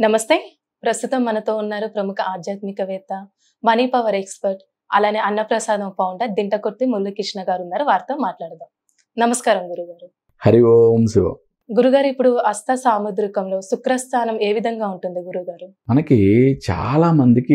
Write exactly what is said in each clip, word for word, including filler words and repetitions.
నమస్తే. ప్రస్తుతం మనతో ఉన్నారు ప్రముఖ ఆధ్యాత్మికవేత్త, మనీ పవర్ ఎక్స్పర్ట్, అలానే అన్నప్రసాదం ఫౌండర్ దింటకుర్తి మురళీ కృష్ణ గారు ఉన్నారు. వారితో మాట్లాడదాం. నమస్కారం గురుగారు. హరి ఓం శివ. గురుగారు, ఇప్పుడు హస్త సాముద్రికంలో శుక్రస్థానం ఏ విధంగా ఉంటుంది గురుగారు? మనకి చాలా మందికి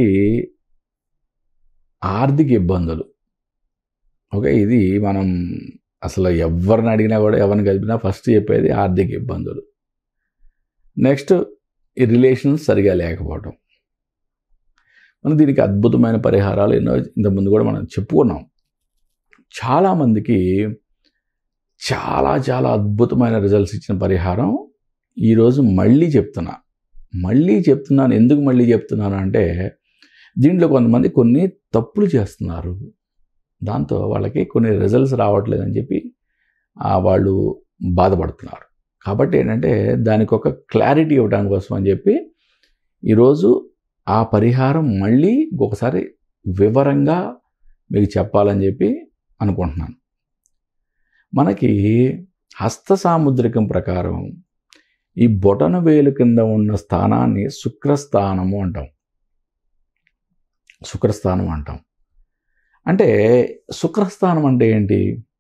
ఆర్థిక ఇబ్బందులు. ఓకే, ఇది మనం అసలు ఎవరిని అడిగినా కూడా ఎవరిని కలిపినా ఫస్ట్ చెప్పేది ఆర్థిక ఇబ్బందులు. నెక్స్ట్ ఈ రిలేషన్స్ సరిగా లేకపోవటం. మనం దీనికి అద్భుతమైన పరిహారాలు ఎన్నో ఇంతకుముందు కూడా మనం చెప్పుకున్నాం. చాలామందికి చాలా చాలా అద్భుతమైన రిజల్ట్స్ ఇచ్చిన పరిహారం ఈరోజు మళ్ళీ చెప్తున్నా మళ్ళీ చెప్తున్నాను ఎందుకు మళ్ళీ చెప్తున్నాను అంటే, దీంట్లో కొంతమంది కొన్ని తప్పులు చేస్తున్నారు. దాంతో వాళ్ళకి కొన్ని రిజల్ట్స్ రావట్లేదని చెప్పి వాళ్ళు బాధపడుతున్నారు. కాబట్టి ఏంటంటే దానికి ఒక క్లారిటీ ఇవ్వడానికి కోసం అని చెప్పి ఈరోజు ఆ పరిహారం మళ్ళీ ఒకసారి వివరంగా మీకు చెప్పాలని చెప్పి అనుకుంటున్నాను. మనకి హస్త సాముద్రికం ప్రకారం ఈ బొటన వేలు కింద ఉన్న స్థానాన్ని శుక్రస్థానము అంటాం. శుక్రస్థానం అంటాం అంటే శుక్రస్థానం అంటే ఏంటి?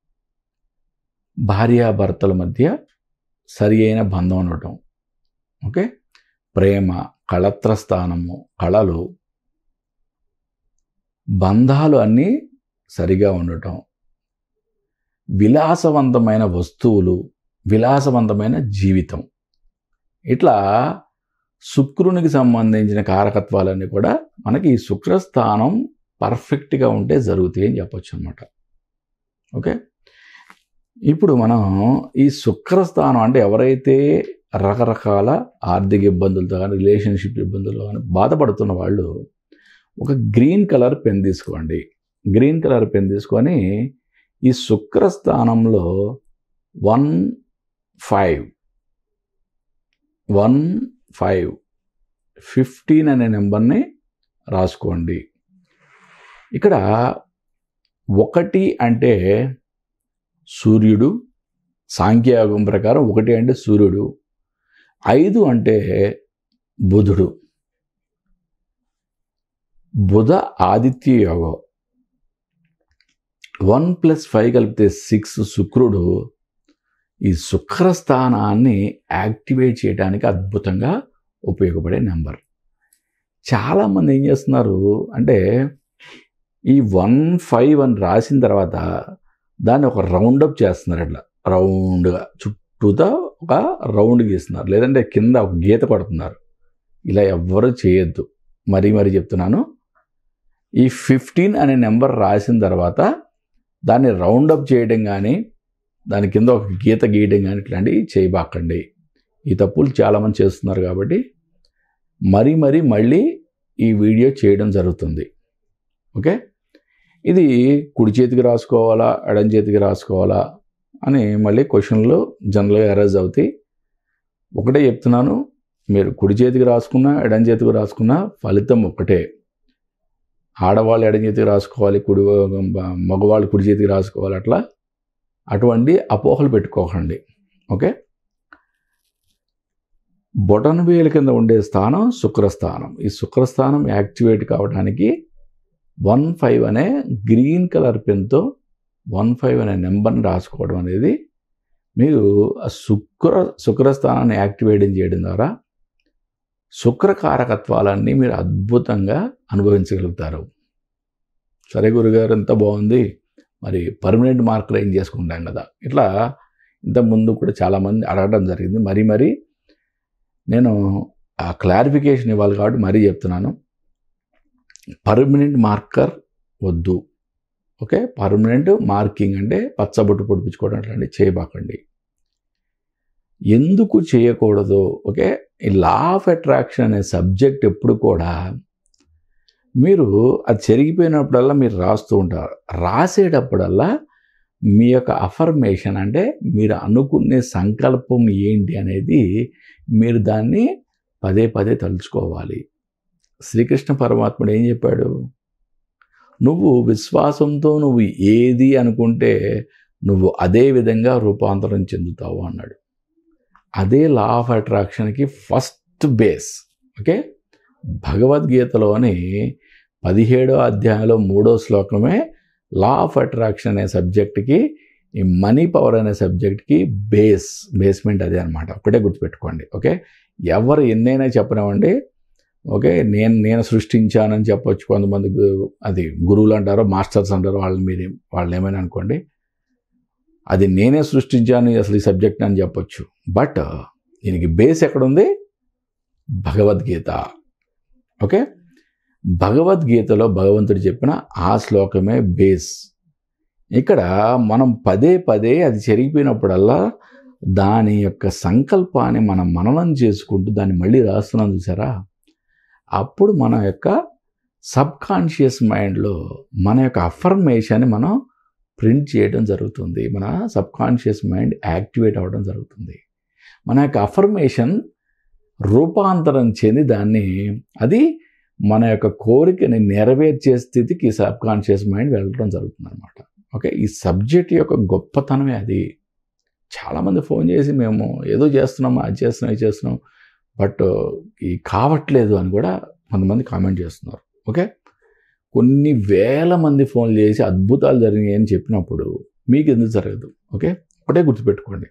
భార్యాభర్తల మధ్య సరి అయిన బంధం ఉండటం. ఓకే, ప్రేమ, కళత్ర స్థానము, కళలు, బంధాలు అన్నీ సరిగా ఉండటం, విలాసవంతమైన వస్తువులు, విలాసవంతమైన జీవితం. ఇట్లా శుక్రునికి సంబంధించిన కారకత్వాలన్నీ కూడా మనకి ఈ శుక్రస్థానం పర్ఫెక్ట్గా ఉంటే జరుగుతాయి అని చెప్పొచ్చు అన్నమాట. ఓకే, ఇప్పుడు మనం ఈ శుక్రస్థానం అంటే ఎవరైతే రకరకాల ఆర్థిక ఇబ్బందులతో కానీ రిలేషన్షిప్ ఇబ్బందులతో కానీ బాధపడుతున్న వాళ్ళు ఒక గ్రీన్ కలర్ పెన్ తీసుకోండి. గ్రీన్ కలర్ పెన్ తీసుకొని ఈ శుక్రస్థానంలో one five one five fifteen అనే నెంబర్ని రాసుకోండి. ఇక్కడ ఒకటి అంటే సూర్యుడు, సాంఖ్యయోగం ప్రకారం ఒకటి అంటే సూర్యుడు, ఐదు అంటే బుధుడు, బుధ ఆదిత్య యోగం, వన్ ప్లస్ ఫైవ్ కలిపితే సిక్స్ శుక్రుడు. ఈ శుక్రస్థానాన్ని యాక్టివేట్ చేయడానికి అద్భుతంగా ఉపయోగపడే నెంబర్. చాలామంది ఏం చేస్తున్నారు అంటే ఈ వన్ ఫైవ్ అని రాసిన తర్వాత దాన్ని ఒక రౌండప్ చేస్తున్నారు. ఇట్లా రౌండ్గా చుట్టూతో ఒక రౌండ్ గీస్తున్నారు, లేదంటే కింద ఒక గీత కొడుతున్నారు. ఇలా ఎవ్వరూ చేయొద్దు. మరీ మరీ చెప్తున్నాను, ఈ ఫిఫ్టీన్ అనే నెంబర్ రాసిన తర్వాత దాన్ని రౌండప్ చేయడం కానీ దాని కింద ఒక గీత గీయడం కానీ ఇట్లాంటివి చేయబాకండి. ఈ తప్పులు చాలామంది చేస్తున్నారు కాబట్టి మరీ మరీ మళ్ళీ ఈ వీడియో చేయడం జరుగుతుంది. ఓకే, ఇది కుడి చేతికి రాసుకోవాలా ఎడం చేతికి రాసుకోవాలా అని మళ్ళీ క్వశ్చన్లు జనరల్గా అరైజ్ అవుతాయి. ఒకటే చెప్తున్నాను, మీరు కుడి చేతికి రాసుకున్నా ఎడం చేతికి రాసుకున్నా ఫలితం ఒకటే. ఆడవాళ్ళు ఎడం చేతికి రాసుకోవాలి, కుడి మగవాళ్ళు కుడి చేతికి రాసుకోవాలి. అట్లా అటువంటి అపోహలు పెట్టుకోకండి. ఓకే, బొటన వేలు కింద ఉండే స్థానం శుక్రస్థానం. ఈ శుక్రస్థానం యాక్టివేట్ కావడానికి వన్ ఫైవ్ అనే గ్రీన్ కలర్ పెన్తో వన్ ఫైవ్ అనే నెంబర్ని రాసుకోవడం అనేది మీరు ఆ శుక్ర శుక్రస్థానాన్ని యాక్టివేట్ చేయడం ద్వారా శుక్రకారకత్వాలన్నీ మీరు అద్భుతంగా అనుభవించగలుగుతారు. సరే గురుగారు, ఎంత బాగుంది, మరి పర్మనెంట్ మార్కర్ ఏం చేసుకుంటాం కదా. ఇట్లా ఇంతకుముందు కూడా చాలామంది అడగడం జరిగింది. మరీ మరీ నేను ఆ క్లారిఫికేషన్ ఇవ్వాలి కాబట్టి మరీ చెప్తున్నాను, పర్మనెంట్ మార్కర్ వద్దు. ఓకే, పర్మనెంట్ మార్కింగ్ అంటే పచ్చబొట్టు పొడిపించుకోవడం అట్లాంటివి చేయబాకండి. ఎందుకు చేయకూడదు? ఓకే, ఈ లా ఆఫ్ అట్రాక్షన్ అనే సబ్జెక్ట్ ఎప్పుడు కూడా మీరు అది చెరిగిపోయినప్పుడల్లా మీరు రాస్తూ ఉంటారు. రాసేటప్పుడల్లా మీ యొక్క అఫర్మేషన్ అంటే మీరు అనుకునే సంకల్పం ఏంటి అనేది మీరు దాన్ని పదే పదే తలుచుకోవాలి. శ్రీకృష్ణ పరమాత్ముడు ఏం చెప్పాడు? నువ్వు విశ్వాసంతో నువ్వు ఏది అనుకుంటే నువ్వు అదే విధంగా రూపాంతరం చెందుతావు అన్నాడు. అదే లా ఆఫ్ అట్రాక్షన్కి ఫస్ట్ బేస్. ఓకే, భగవద్గీతలోని పదిహేడో అధ్యాయంలో మూడో శ్లోకమే లా ఆఫ్ అట్రాక్షన్ అనే సబ్జెక్ట్కి, ఈ మనీ పవర్ అనే సబ్జెక్ట్కి బేస్ బేస్మెంట్ అదే అనమాట. ఒకటే గుర్తుపెట్టుకోండి. ఓకే, ఎవరు ఎన్నైనా చెప్పనివ్వండి. ఓకే, నేను నేను సృష్టించానని చెప్పొచ్చు కొంతమంది, అది గురువులు అంటారు, మాస్టర్స్ అంటారు, వాళ్ళ మీద వాళ్ళు ఏమైనా అనుకోండి. అది నేనే సృష్టించాను అసలు ఈ సబ్జెక్ట్ అని చెప్పొచ్చు. బట్ దీనికి బేస్ ఎక్కడుంది? భగవద్గీత. ఓకే, భగవద్గీతలో భగవంతుడు చెప్పిన ఆ శ్లోకమే బేస్. ఇక్కడ మనం పదే పదే అది చెరిగిపోయినప్పుడల్లా దాని యొక్క సంకల్పాన్ని మనం మననం చేసుకుంటూ దాన్ని మళ్ళీ రాస్తున్నాం చూసారా, అప్పుడు మన యొక్క సబ్ కాన్షియస్ మైండ్లో మన యొక్క అఫర్మేషన్ని మనం ప్రింట్ చేయడం జరుగుతుంది. మన సబ్ కాన్షియస్ మైండ్ యాక్టివేట్ అవ్వడం జరుగుతుంది. మన యొక్క అఫర్మేషన్ రూపాంతరం చెంది దాన్ని, అది మన యొక్క కోరికని నెరవేర్చే స్థితికి సబ్ కాన్షియస్ మైండ్ వెళ్ళడం జరుగుతుంది అనమాట. ఓకే, ఈ సబ్జెక్ట్ యొక్క గొప్పతనమే అది. చాలామంది ఫోన్ చేసి మేము ఏదో చేస్తున్నాము, అది చేస్తున్నాం, ఇది చేస్తున్నాం, బట్ ఈ కావట్లేదు అని కూడా కొంతమంది కామెంట్ చేస్తున్నారు. ఓకే, కొన్ని వేల మంది ఫోన్ చేసి అద్భుతాలు జరిగాయి అని చెప్పినప్పుడు మీకు ఎందుకు జరగదు? ఓకే, ఒకటే గుర్తుపెట్టుకోండి,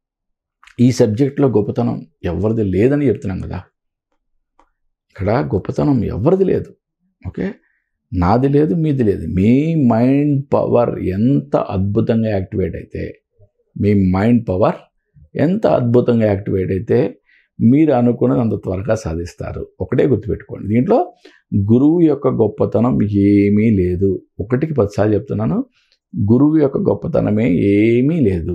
ఈ సబ్జెక్ట్లో గొప్పతనం ఎవరిది లేదని చెప్తున్నాం కదా. ఇక్కడ గొప్పతనం ఎవరిది లేదు. ఓకే, నాది లేదు, మీది లేదు. మీ మైండ్ పవర్ ఎంత అద్భుతంగా యాక్టివేట్ అయితే, మీ మైండ్ పవర్ ఎంత అద్భుతంగా యాక్టివేట్ అయితే మీరు అనుకున్నది అంత త్వరగా సాధిస్తారు. ఒకటే గుర్తుపెట్టుకోండి, దీంట్లో గురువు యొక్క గొప్పతనం ఏమీ లేదు. ఒకటికి పదిసార్లు చెప్తున్నాను, గురువు యొక్క గొప్పతనమే ఏమీ లేదు.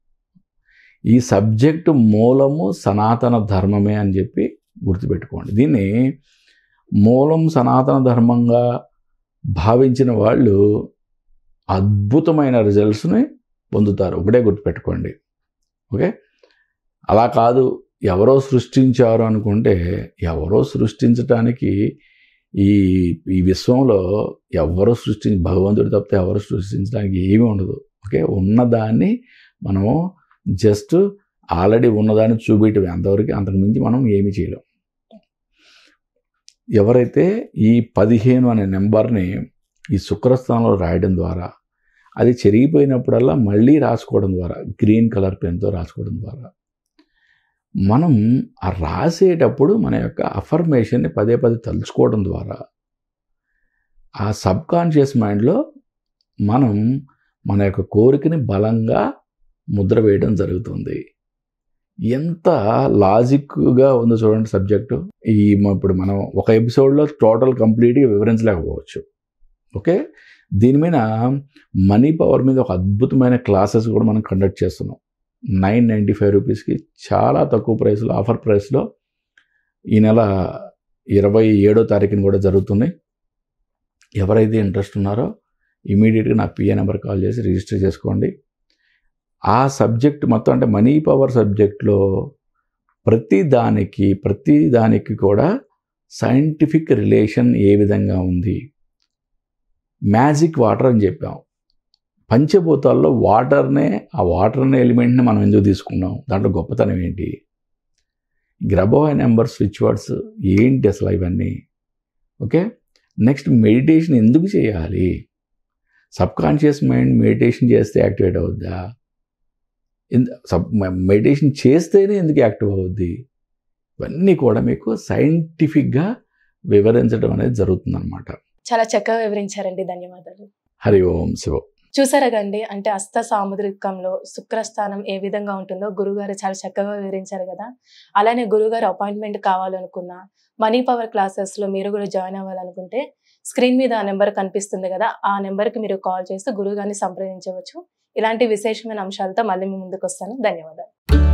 ఈ సబ్జెక్టు మూలము సనాతన ధర్మమే అని చెప్పి గుర్తుపెట్టుకోండి. దీన్ని మూలం సనాతన ధర్మంగా భావించిన వాళ్ళు అద్భుతమైన రిజల్ట్స్ని పొందుతారు. ఒకటే గుర్తుపెట్టుకోండి. ఓకే, అలా కాదు ఎవరో సృష్టించారు అనుకుంటే, ఎవరో సృష్టించడానికి ఈ ఈ విశ్వంలో ఎవరో సృష్టించి, భగవంతుడు తప్పితే ఎవరో సృష్టించడానికి ఏమీ ఉండదు. ఓకే, ఉన్నదాన్ని మనము జస్ట్ ఆల్రెడీ ఉన్నదాన్ని చూపించడం, అంతవరకు, అంతకుమించి మనం ఏమీ చేయలేం. ఎవరైతే ఈ పదిహేను అనే నెంబర్ని ఈ శుక్రస్థానంలో రాయడం ద్వారా, అది చెరిగిపోయినప్పుడల్లా మళ్ళీ రాసుకోవడం ద్వారా, గ్రీన్ కలర్ పెన్తో రాసుకోవడం ద్వారా, మనం ఆ రాసేటప్పుడు మన యొక్క అఫర్మేషన్ని పదే పదే తలుచుకోవడం ద్వారా ఆ సబ్ కాన్షియస్ మైండ్లో మనం మన యొక్క కోరికని బలంగా ముద్ర వేయడం జరుగుతుంది. ఎంత లాజిక్గా ఉందో చూడండి సబ్జెక్టు. ఈ ఇప్పుడు మనం ఒక ఎపిసోడ్లో టోటల్ కంప్లీట్గా వివరించలేకపోవచ్చు. ఓకే, దీని మీద మనీ పవర్ మీద ఒక అద్భుతమైన క్లాసెస్ కూడా మనం కండక్ట్ చేస్తున్నాం. నైన్ నైంటీ ఫైవ్ రూపీస్కి చాలా తక్కువ ప్రైస్లో, ఆఫర్ ప్రైస్లో ఈ నెల ఇరవై ఏడో తారీఖున కూడా జరుగుతుంది. ఎవరైతే ఇంట్రెస్ట్ ఉన్నారో ఇమీడియట్గా నా పిఏ నెంబర్ కాల్ చేసి రిజిస్టర్ చేసుకోండి. ఆ సబ్జెక్ట్ మొత్తం, అంటే మనీ పవర్ సబ్జెక్ట్లో ప్రతి దానికి ప్రతి దానికి కూడా సైంటిఫిక్ రిలేషన్ ఏ విధంగా ఉంది. మ్యాజిక్ వాటర్ అని చెప్పాం. పంచభూతాల్లో వాటర్నే, ఆ వాటర్నే ఎలిమెంట్ని మనం ఎందుకు తీసుకున్నాం, దాంట్లో గొప్పతనం ఏంటి, గ్రబోయ్ నెంబర్ స్విచ్ వర్డ్స్ ఏంటి అసలు ఇవన్నీ. ఓకే, నెక్స్ట్ మెడిటేషన్ ఎందుకు చేయాలి, సబ్ కాన్షియస్ మైండ్ మెడిటేషన్ చేస్తే యాక్టివేట్ అవుద్దా, సబ్ మెడిటేషన్ చేస్తేనే ఎందుకు యాక్టివ్ అవుద్ది, ఇవన్నీ కూడా మీకు సైంటిఫిక్గా వివరించడం అనేది జరుగుతుందన్నమాట. చాలా చక్కగా వివరించారండి, ధన్యవాదాలు. హరి ఓం శివ. చూసారా గండి, అంటే హస్త సాముద్రికంలో శుక్రస్థానం ఏ విధంగా ఉంటుందో గురుగారు చాలా చక్కగా వివరించారు కదా. అలానే గురుగారు అపాయింట్మెంట్ కావాలనుకున్నా, మనీ పవర్ క్లాసెస్లో మీరు కూడా జాయిన్ అవ్వాలనుకుంటే స్క్రీన్ మీద ఆ నెంబర్ కనిపిస్తుంది కదా, ఆ నెంబర్కి మీరు కాల్ చేస్తూ గురుగారిని సంప్రదించవచ్చు. ఇలాంటి విశేషమైన అంశాలతో మళ్ళీ మీ ముందుకు వస్తాను. ధన్యవాదాలు.